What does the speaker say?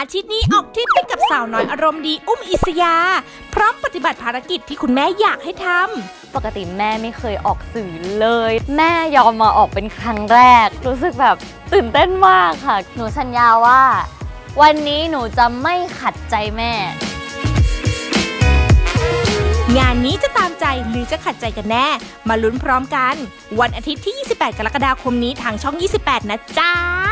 อาทิตย์นี้ออกทริปไปกับสาวน้อยอารมณ์ดีอุ้มอิสยาพร้อมปฏิบัติภารกิจที่คุณแม่อยากให้ทำปกติแม่ไม่เคยออกสื่อเลยแม่ยอมมาออกเป็นครั้งแรกรู้สึกแบบตื่นเต้นมากค่ะหนูสัญญาว่าวันนี้หนูจะไม่ขัดใจแม่งานนี้จะตามใจหรือจะขัดใจกันแน่มาลุ้นพร้อมกันวันอาทิตย์ที่ 28 กรกฎาคมนี้ทางช่อง 28 นะจ๊ะ